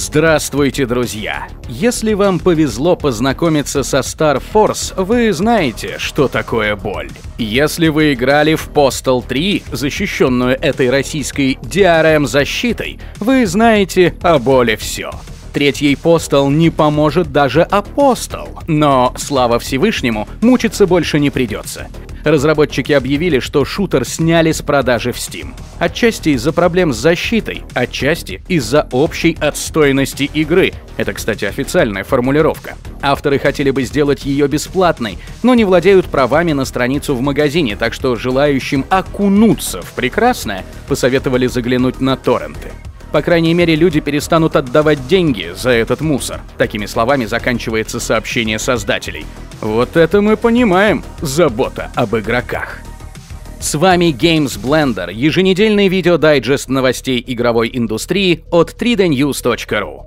Здравствуйте, друзья! Если вам повезло познакомиться со Star Force, вы знаете, что такое боль. Если вы играли в Postal 3, защищенную этой российской DRM-защитой, вы знаете о боли все. Третьей Postal не поможет даже Apostal, но, слава Всевышнему, мучиться больше не придется. Разработчики объявили, что шутер сняли с продажи в Steam. Отчасти из-за проблем с защитой, отчасти из-за общей отстойности игры. Это, кстати, официальная формулировка. Авторы хотели бы сделать ее бесплатной, но не владеют правами на страницу в магазине, так что желающим окунуться в прекрасное посоветовали заглянуть на торренты. По крайней мере, люди перестанут отдавать деньги за этот мусор. Такими словами заканчивается сообщение создателей. Вот это мы понимаем, забота об игроках. С вами Games Blender, еженедельный видеодайджест новостей игровой индустрии от 3dnews.ru.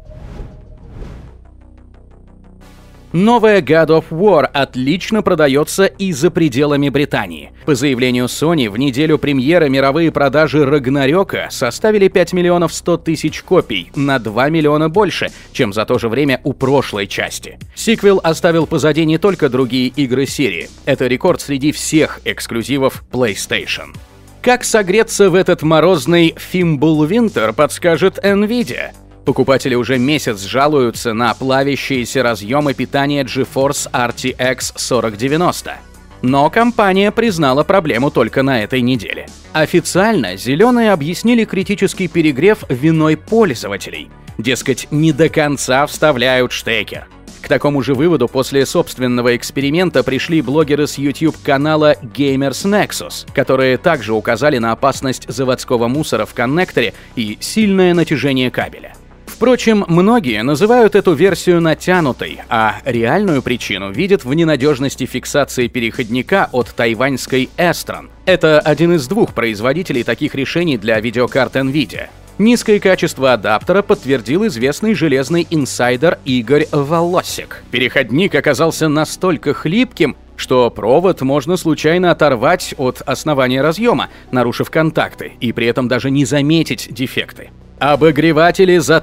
Новая God of War отлично продается и за пределами Британии. По заявлению Sony, в неделю премьеры мировые продажи Рагнарёка составили 5 миллионов 100 тысяч копий, на 2 миллиона больше, чем за то же время у прошлой части. Сиквел оставил позади не только другие игры серии. Это рекорд среди всех эксклюзивов PlayStation. Как согреться в этот морозный Fimbulwinter, подскажет Nvidia. Покупатели уже месяц жалуются на плавящиеся разъемы питания GeForce RTX 4090. Но компания признала проблему только на этой неделе. Официально зеленые объяснили критический перегрев виной пользователей. Дескать, не до конца вставляют штекер. К такому же выводу после собственного эксперимента пришли блогеры с YouTube-канала Gamers Nexus, которые также указали на опасность заводского мусора в коннекторе и сильное натяжение кабеля. Впрочем, многие называют эту версию натянутой, а реальную причину видят в ненадежности фиксации переходника от тайваньской Estron. Это один из двух производителей таких решений для видеокарт Nvidia. Низкое качество адаптера подтвердил известный железный инсайдер Игорь Волосик. Переходник оказался настолько хлипким, что провод можно случайно оторвать от основания разъема, нарушив контакты, и при этом даже не заметить дефекты. Обогреватели за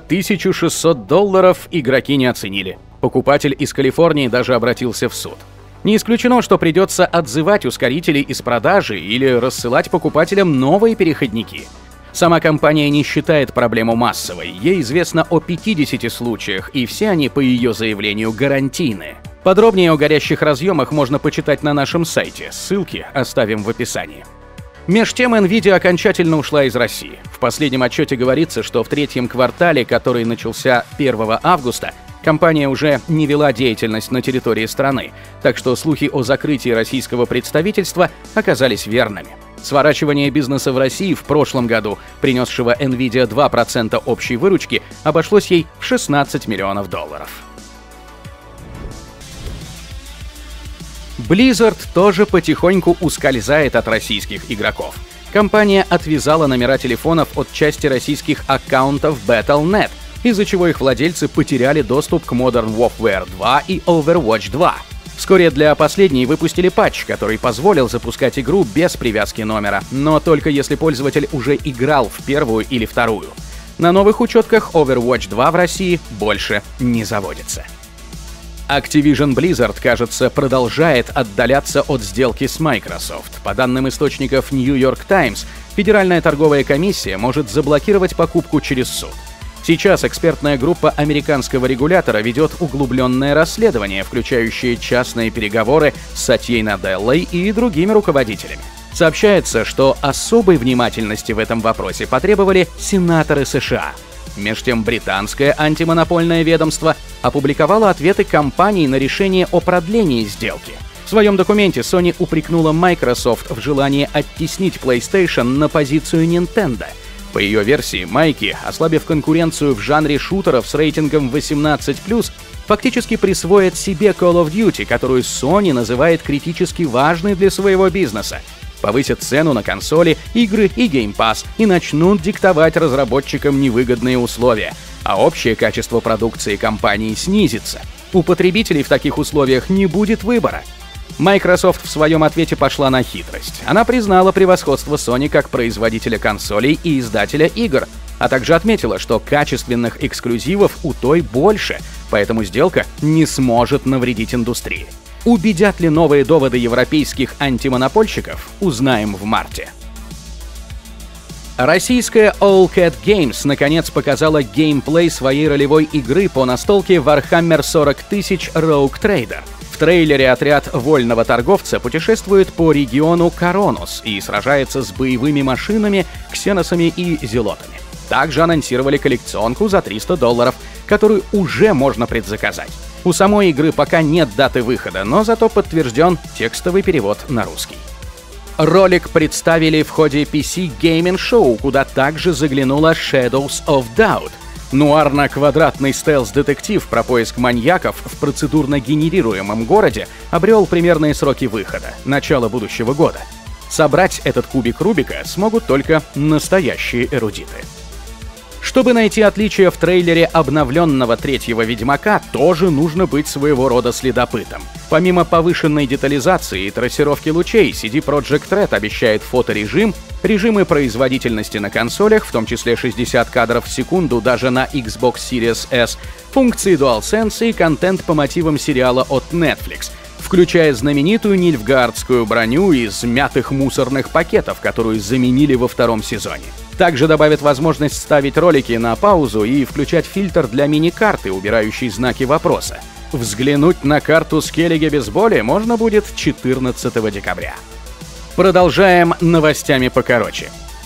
$1600 игроки не оценили. Покупатель из Калифорнии даже обратился в суд. Не исключено, что придется отзывать ускорители из продажи или рассылать покупателям новые переходники. Сама компания не считает проблему массовой, ей известно о 50 случаях, и все они, по ее заявлению, гарантийные. Подробнее о горящих разъемах можно почитать на нашем сайте, ссылки оставим в описании. Меж тем, Nvidia окончательно ушла из России. В последнем отчете говорится, что в третьем квартале, который начался 1 августа, компания уже не вела деятельность на территории страны, так что слухи о закрытии российского представительства оказались верными. Сворачивание бизнеса в России в прошлом году, принесшего Nvidia 2% общей выручки, обошлось ей в $16 миллионов. Blizzard тоже потихоньку ускользает от российских игроков. Компания отвязала номера телефонов от части российских аккаунтов Battle.net, из-за чего их владельцы потеряли доступ к Modern Warfare 2 и Overwatch 2. Вскоре для последней выпустили патч, который позволил запускать игру без привязки номера, но только если пользователь уже играл в первую или вторую. На новых учетках Overwatch 2 в России больше не заводится. Activision Blizzard, кажется, продолжает отдаляться от сделки с Microsoft. По данным источников New York Times, Федеральная торговая комиссия может заблокировать покупку через суд. Сейчас экспертная группа американского регулятора ведет углубленное расследование, включающее частные переговоры с Сатьей Наделлой и другими руководителями. Сообщается, что особой внимательности в этом вопросе потребовали сенаторы США. Меж тем, британское антимонопольное ведомство опубликовало ответы компаний на решение о продлении сделки. В своем документе Sony упрекнула Microsoft в желании оттеснить PlayStation на позицию Nintendo. По ее версии, майки, ослабив конкуренцию в жанре шутеров с рейтингом 18+, фактически присвоят себе Call of Duty, которую Sony называет критически важной для своего бизнеса, повысят цену на консоли, игры и Game Pass и начнут диктовать разработчикам невыгодные условия, а общее качество продукции компании снизится. У потребителей в таких условиях не будет выбора. Microsoft в своем ответе пошла на хитрость. Она признала превосходство Sony как производителя консолей и издателя игр. а также отметила, что качественных эксклюзивов у той больше, поэтому сделка не сможет навредить индустрии. Убедят ли новые доводы европейских антимонопольщиков, узнаем в марте. Российская All Cat Games наконец показала геймплей своей ролевой игры по настолке Warhammer 40 000 Rogue Trader. В трейлере отряд вольного торговца путешествует по региону Коронус и сражается с боевыми машинами, ксеносами и зелотами. Также анонсировали коллекционку за $300, которую уже можно предзаказать. У самой игры пока нет даты выхода, но зато подтвержден текстовый перевод на русский. Ролик представили в ходе PC Gaming Show, куда также заглянула Shadows of Doubt. Нуарно-квадратный стелс-детектив про поиск маньяков в процедурно генерируемом городе обрел примерные сроки выхода — начало будущего года. Собрать этот кубик Рубика смогут только настоящие эрудиты. Чтобы найти отличия в трейлере обновленного третьего Ведьмака, тоже нужно быть своего рода следопытом. Помимо повышенной детализации и трассировки лучей, CD Projekt Red обещает фоторежим, режимы производительности на консолях, в том числе 60 кадров в секунду даже на Xbox Series S, функции DualSense и контент по мотивам сериала от Netflix, включая знаменитую нильфгаардскую броню из мятых мусорных пакетов, которую заменили во втором сезоне. Также добавят возможность ставить ролики на паузу и включать фильтр для мини-карты, убирающий знаки вопроса. Взглянуть на карту Skellige без боли можно будет 14 декабря. Продолжаем новостями покороче.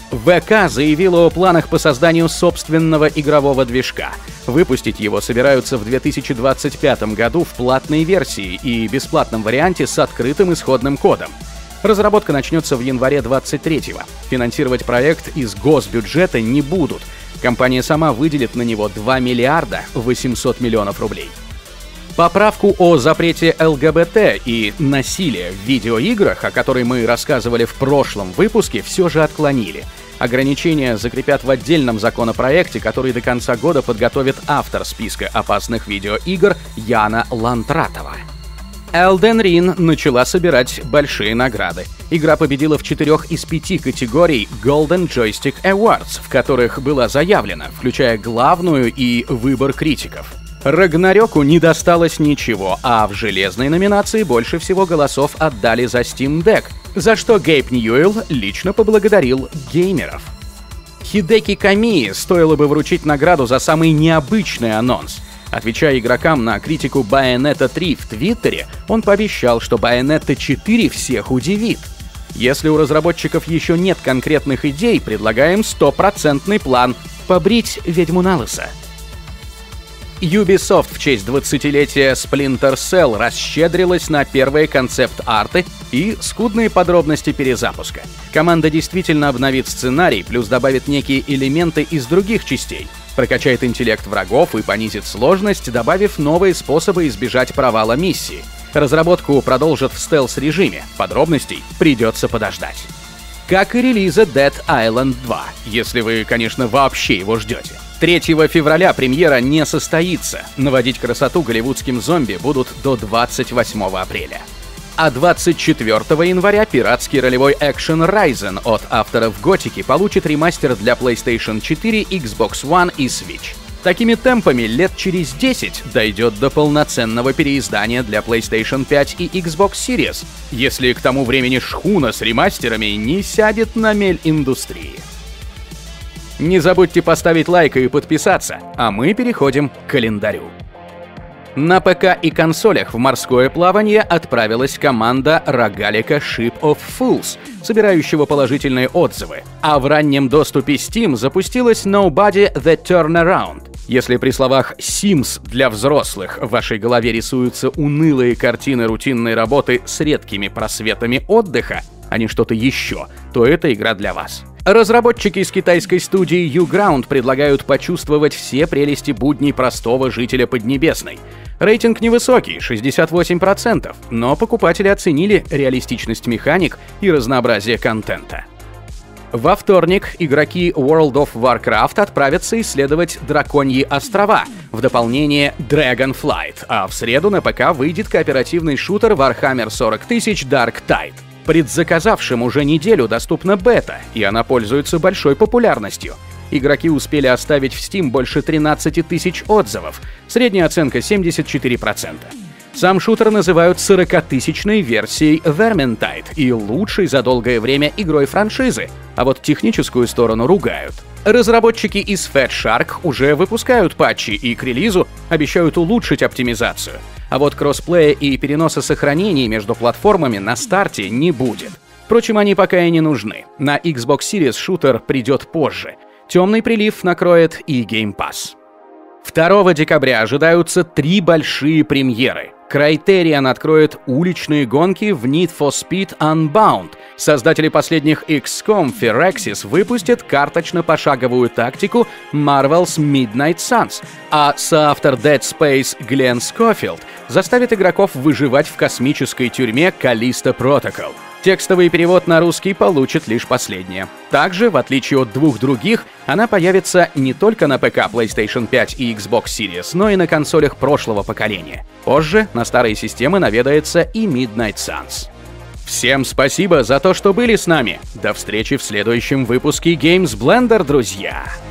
ВК заявила о планах по созданию собственного игрового движка. Выпустить его собираются в 2025 году в платной версии и бесплатном варианте с открытым исходным кодом. Разработка начнется в январе 23-го. Финансировать проект из госбюджета не будут. Компания сама выделит на него 2 миллиарда 800 миллионов рублей. Поправку о запрете ЛГБТ и насилия в видеоиграх, о которой мы рассказывали в прошлом выпуске, все же отклонили. Ограничения закрепят в отдельном законопроекте, который до конца года подготовит автор списка опасных видеоигр Яна Лантратова. Elden Ring начала собирать большие награды. Игра победила в 4 из 5 категорий Golden Joystick Awards, в которых была заявлена, включая главную и выбор критиков. Рагнарёку не досталось ничего, а в железной номинации больше всего голосов отдали за Steam Deck, за что Гейб Ньюэлл лично поблагодарил геймеров. Хидеки Камии стоило бы вручить награду за самый необычный анонс. Отвечая игрокам на критику Bayonetta 3 в Твиттере, он пообещал, что Bayonetta 4 всех удивит. Если у разработчиков еще нет конкретных идей, предлагаем 100% план — побрить ведьму на лысо. Ubisoft в честь 20-летия Splinter Cell расщедрилась на первые концепт-арты и скудные подробности перезапуска. Команда действительно обновит сценарий, плюс добавит некие элементы из других частей, прокачает интеллект врагов и понизит сложность, добавив новые способы избежать провала миссии. Разработку продолжат в стелс-режиме, подробностей придется подождать. Как и релиза Dead Island 2, если вы, конечно, вообще его ждете. 3 февраля премьера не состоится, наводить красоту голливудским зомби будут до 28 апреля. А 24 января пиратский ролевой экшен Ryzen от авторов Готики получит ремастер для PlayStation 4, Xbox One и Switch. Такими темпами лет через 10 дойдет до полноценного переиздания для PlayStation 5 и Xbox Series, если к тому времени шхуна с ремастерами не сядет на мель индустрии. Не забудьте поставить лайк и подписаться, а мы переходим к календарю. На ПК и консолях в морское плавание отправилась команда рогалика Ship of Fools, собирающего положительные отзывы, а в раннем доступе Steam запустилась Nobody the Turnaround. Если при словах Sims для взрослых в вашей голове рисуются унылые картины рутинной работы с редкими просветами отдыха, а не что-то еще, то это игра для вас. Разработчики из китайской студии Uground предлагают почувствовать все прелести будней простого жителя Поднебесной. Рейтинг невысокий — 68%, но покупатели оценили реалистичность механик и разнообразие контента. Во вторник игроки World of Warcraft отправятся исследовать Драконьи острова в дополнение Dragonflight, а в среду на ПК выйдет кооперативный шутер Warhammer 40 000 Dark Tide. Предзаказавшим уже неделю доступна бета, и она пользуется большой популярностью. Игроки успели оставить в Steam больше 13 тысяч отзывов, средняя оценка 74%. Сам шутер называют 40-тысячной версией Vermintide и лучшей за долгое время игрой франшизы, а вот техническую сторону ругают. Разработчики из Fat Shark уже выпускают патчи и к релизу обещают улучшить оптимизацию. А вот кроссплея и переноса сохранений между платформами на старте не будет. Впрочем, они пока и не нужны. На Xbox Series шутер придет позже. Темный прилив накроет и Game Pass. 2 декабря ожидаются 3 большие премьеры. Criterion откроет уличные гонки в Need for Speed Unbound. Создатели последних XCOM Firaxis выпустят карточно-пошаговую тактику Marvel's Midnight Suns, а соавтор Dead Space Глен Скофилд заставит игроков выживать в космической тюрьме Callisto Protocol. Текстовый перевод на русский получит лишь последнее. Также, в отличие от 2 других, она появится не только на ПК, PlayStation 5 и Xbox Series, но и на консолях прошлого поколения. Позже на старые системы наведается и Midnight Suns. Всем спасибо за то, что были с нами. До встречи в следующем выпуске Games Blender, друзья!